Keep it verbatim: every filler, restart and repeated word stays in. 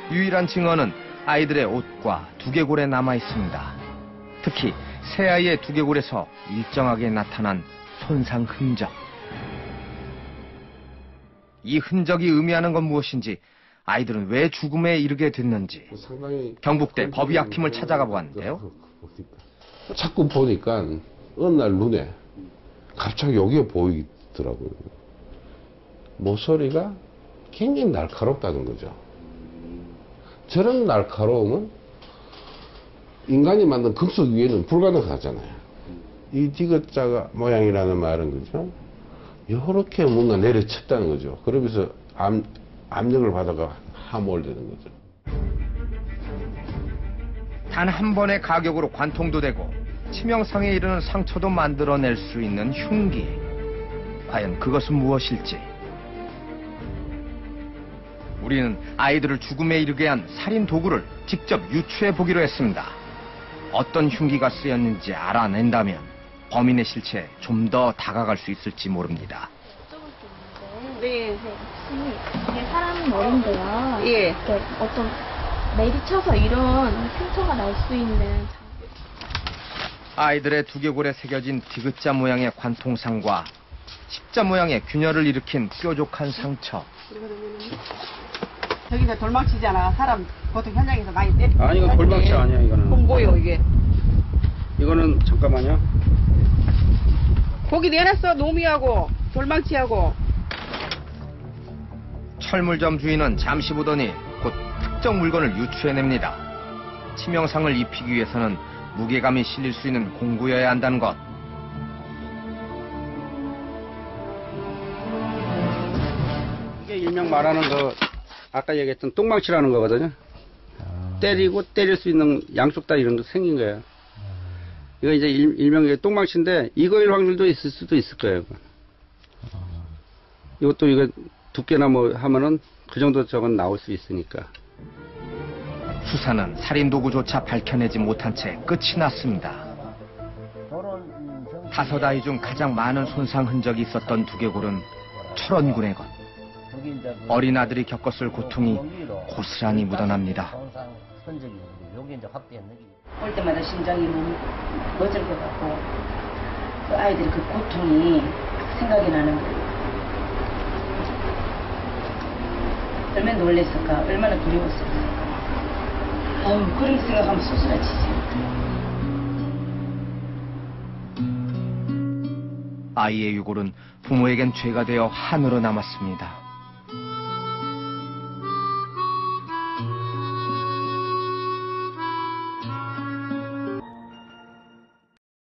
유일한 증언은 아이들의 옷과 두개골에 남아 있습니다. 특히 새아이의 두개골에서 일정하게 나타난 손상 흔적. 이 흔적이 의미하는 건 무엇인지, 아이들은 왜 죽음에 이르게 됐는지 경북대 법의학팀을 찾아가 보았는데요. 자꾸 보니까 어느 날 눈에 갑자기 여기가 보이더라고요. 모서리가 굉장히 날카롭다는 거죠. 저런 날카로움은 인간이 만든 금속 위에는 불가능하잖아요. 이 디귿자 모양이라는 말은 그죠? 이렇게 뭔가 내려쳤다는 거죠. 그러면서 압, 압력을 받아가 함몰되는 거죠. 단 한 번의 가격으로 관통도 되고 치명상에 이르는 상처도 만들어낼 수 있는 흉기. 과연 그것은 무엇일지. 우리는 아이들을 죽음에 이르게 한 살인 도구를 직접 유추해 보기로 했습니다. 어떤 흉기가 쓰였는지 알아낸다면 범인의 실체에 좀 더 다가갈 수 있을지 모릅니다. 여쭤볼 게 있는데, 네. 혹시 이게 사람 머리인데요. 예. 어떤 내리쳐서 이런 상처가 날 수 있는. 아이들의 두개골에 새겨진 디귿자 모양의 관통상과 십자 모양의 균열을 일으킨 뾰족한 상처. 저기서 돌망치잖아. 사람 보통 현장에서 많이 때리. 아니 이건 돌망치 아니야 이거는. 공보요 이게. 이거는 잠깐만요. 거기 내놨어. 노미하고 돌망치하고. 철물점 주인은 잠시 보더니 곧 특정 물건을 유추해냅니다. 치명상을 입히기 위해서는 무게감이 실릴 수 있는 공구여야 한다는 것. 이게 일명 말하는 거 아까 얘기했던 똥망치라는 거거든요. 아... 때리고 때릴 수 있는 양쪽 다 이런 거 생긴 거예요. 이거 이제 일, 일명 똥망치인데 이거일 확률도 있을 수도 있을 거예요. 아... 이것도 이거 두께나 뭐 하면은 그 정도 저건 나올 수 있으니까. 수사는 살인 도구조차 밝혀내지 못한 채 끝이 났습니다. 다섯 아이 중 가장 많은 손상 흔적이 있었던 두개골은 철원군의 것. 어린 아들이 겪었을 고통이 고스란히 묻어납니다. 볼 때마다 심장이 너무 멎을 것 같고 그 아이들의 그 고통이 생각이 나는 거예요. 얼마나 놀랬을까, 얼마나 두려웠을까. 아유, 그런 생각하면 소스라치지. 아이의 유골은 부모에겐 죄가 되어 한으로 남았습니다.